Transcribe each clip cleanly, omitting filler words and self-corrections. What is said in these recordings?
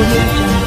audio jungle.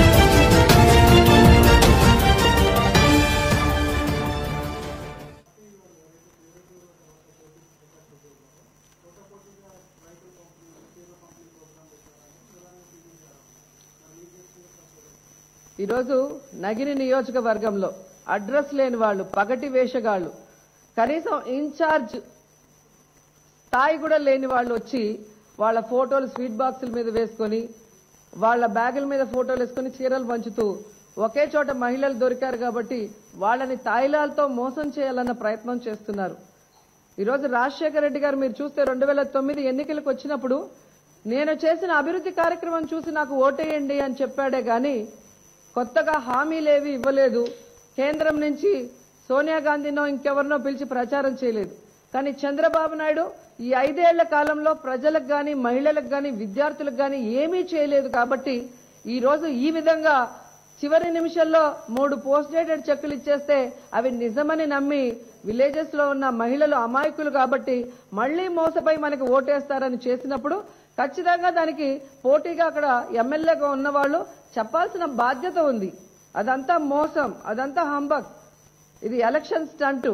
ఈరోజు నగిరి నియోజకవర్గంలో address లేని వాళ్ళు, పగటి వేషగాళ్ళు, కనీసం ఇన్ఛార్జ్ స్థాయి కూడా లేని వాళ్ళు వచ్చి వాళ్ళ ఫోటోలు స్వీట్ బాక్సుల మీద వేసుకొని, వాళ్ళ బ్యాగుల మీద ఫోటోలు వేసుకొని చీరలు పంచుతూ ఒకే చోట మహిళలు దొరికారు కాబట్టి వాళ్ళని తాయిలాలతో మోసం చేయాలన్న ప్రయత్నం చేస్తున్నారు. ఈరోజు రాజశేఖర రెడ్డి గారు మీరు చూస్తే 2009 ఎన్నికలకు వచ్చినప్పుడు నేను చేసిన అభివృద్ధి కార్యక్రమం చూసి నాకు ఓటేయండి అని చెప్పాడే గాని కొత్తగా హామీలేవి ఇవ్వలేదు. కేంద్రం నుంచి సోనియా గాంధీనో ఇంకెవరినో పిలిచి ప్రచారం చేయలేదు. కానీ చంద్రబాబు నాయుడు ఈ 5 ఏళ్ల కాలంలో ప్రజలకు గాని, మహిళలకు గాని, విద్యార్థులకు గాని ఏమీ చేయలేదు. కాబట్టి ఈ రోజు ఈ విధంగా చివరి నిమిషంలో 3 పోస్ట్ డేటెడ్ చెక్కులు ఇచ్చేస్తే అవి నిజమని నమ్మి విలేజెస్ లో ఉన్న మహిళలు అమాయకులు కాబట్టి మళ్లీ మోసపై మనకు ఓటేస్తారని చేసినప్పుడు ఖచ్చితంగా దానికి పోటీగా అక్కడ ఎమ్మెల్యేగా ఉన్నవాళ్లు చెప్పాల్సిన బాధ్యత ఉంది. అదంతా మోసం, అదంతా హంబక్, ఇది ఎలక్షన్ స్టంట్.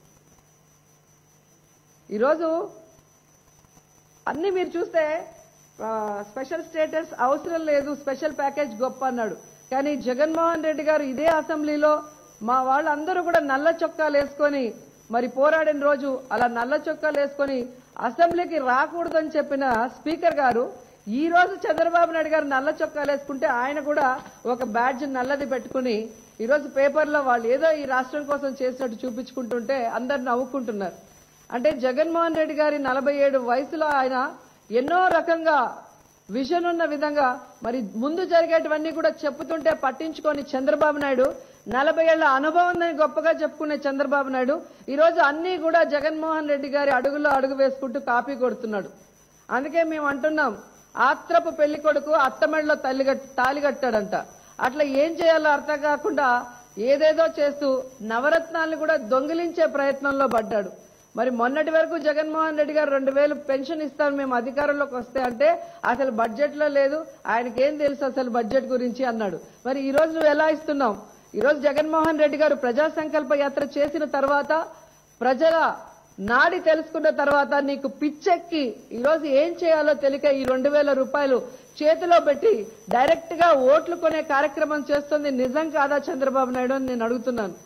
ఈరోజు అన్ని మీరు చూస్తే స్పెషల్ స్టేటస్ అవసరం లేదు, స్పెషల్ ప్యాకేజ్ గొప్ప అన్నాడు. కానీ జగన్మోహన్ రెడ్డి గారు ఇదే అసెంబ్లీలో మా వాళ్ళందరూ కూడా నల్ల చొక్కాలు వేసుకొని మరి పోరాడిన రోజు అలా నల్ల చొక్కాలు వేసుకొని అసెంబ్లీకి రాకూడదని చెప్పిన స్పీకర్ గారు ఈ రోజు చంద్రబాబు నాయుడు గారు నల్ల చొక్కాలు వేసుకుంటే ఆయన కూడా ఒక బ్యాడ్జ్ నల్లది పెట్టుకుని ఈరోజు పేపర్లో వాళ్ళు ఏదో ఈ రాష్ట్రం కోసం చేసినట్టు చూపించుకుంటుంటే అందరు నవ్వుకుంటున్నారు. అంటే జగన్మోహన్ రెడ్డి గారి 47 వయసులో ఆయన ఎన్నో రకంగా విజన్ ఉన్న విధంగా మరి ముందు జరిగేటివన్నీ కూడా చెప్పుతుంటే పట్టించుకొని చంద్రబాబు నాయుడు 40 ఏళ్ల అనుభవం ఉందని గొప్పగా చెప్పుకునే చంద్రబాబు నాయుడు ఈరోజు అన్ని కూడా జగన్మోహన్ రెడ్డి గారి అడుగులో అడుగు వేసుకుంటూ కాపీ కొడుతున్నాడు. అందుకే మేము అంటున్నాం, ఆత్రపు పెళ్లి కొడుకు అత్తమెడలో తాలి కట్టాడంట. అట్లా ఏం చేయాలో అర్థం కాకుండా ఏదేదో చేస్తూ నవరత్నాలను కూడా దొంగిలించే ప్రయత్నంలో పడ్డాడు. మరి మొన్నటి వరకు జగన్మోహన్ రెడ్డి గారు 2000 పెన్షన్ ఇస్తాను మేము అధికారంలోకి వస్తే అంటే అసలు బడ్జెట్ లో లేదు, ఆయనకి ఏం తెలుసు అసలు బడ్జెట్ గురించి అన్నాడు. మరి ఈ రోజు నువ్వు ఎలా ఇస్తున్నావు? ఈ రోజు జగన్మోహన్ రెడ్డి గారు ప్రజా సంకల్ప యాత్ర చేసిన తర్వాత, ప్రజల నాడి తెలుసుకున్న తర్వాత నీకు పిచ్చెక్కి ఈరోజు ఏం చేయాలో తెలియక ఈ 2000 రూపాయలు చేతిలో పెట్టి డైరెక్ట్ గా ఓట్లు కొనే కార్యక్రమం చేస్తుంది. నిజం కాదా చంద్రబాబు నాయుడు అని నేను అడుగుతున్నాను.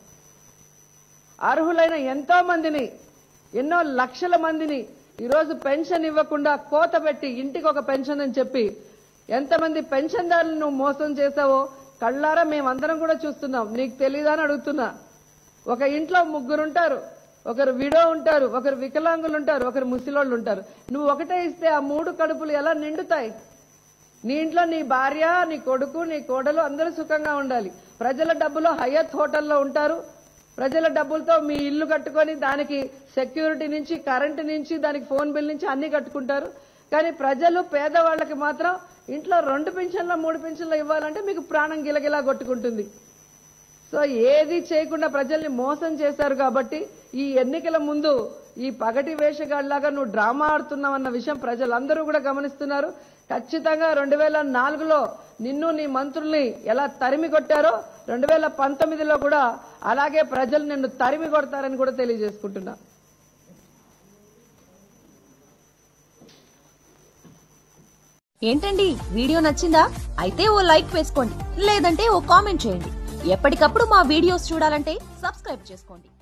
అర్హులైన ఎంతో మందిని, ఎన్నో లక్షల మందిని ఈరోజు పెన్షన్ ఇవ్వకుండా కోత పెట్టి ఇంటికి ఒక పెన్షన్ అని చెప్పి ఎంతమంది పెన్షన్దారులను నువ్వు మోసం చేశావో కళ్ళారా మేమందరం కూడా చూస్తున్నాం. నీకు తెలీదా అని అడుగుతున్నా. ఒక ఇంట్లో 3 ఉంటారు, ఒకరు విడో ఉంటారు, ఒకరు వికలాంగులు ఉంటారు, ఒకరు ముసిలోళ్ళు ఉంటారు. నువ్వు ఒకటే ఇస్తే ఆ 3 కడుపులు ఎలా నిండుతాయి? నీ ఇంట్లో నీ భార్య, నీ కొడుకు, నీ కోడలు అందరూ సుఖంగా ఉండాలి. ప్రజల డబ్బులో హయత్ హోటల్లో ఉంటారు. ప్రజల డబ్బులతో మీ ఇల్లు కట్టుకొని దానికి సెక్యూరిటీ నుంచి, కరెంటు నుంచి, దానికి ఫోన్ బిల్ నుంచి అన్ని కట్టుకుంటారు. కానీ ప్రజలు, పేదవాళ్లకి మాత్రం ఇంట్లో 2 పింఛన్లు 3 పింఛన్లు ఇవ్వాలంటే మీకు ప్రాణం గిలగిలా కొట్టుకుంటుంది. సో ఏది చేయకుండా ప్రజల్ని మోసం చేశారు. కాబట్టి ఈ ఎన్నికల ముందు ఈ పగటి వేషగాళ్లాగా నువ్వు డ్రామా ఆడుతున్నావన్న విషయం ప్రజలందరూ కూడా గమనిస్తున్నారు. ఖచ్చితంగా 2004లో నిన్ను నీ మంత్రుల్ని ఎలా తరిమి కొట్టారో 2019లో కూడా అలాగే ప్రజలు నిన్ను తరిమి కొడతారని కూడా తెలియజేసుకుంటున్నా. ఏంటండి వీడియో నచ్చిందా? అయితే ఓ లైక్ వేసుకోండి, లేదంటే ఓ కామెంట్ చేయండి. ఎప్పటికప్పుడు మా వీడియోస్ చూడాలంటే సబ్స్క్రైబ్ చేసుకోండి.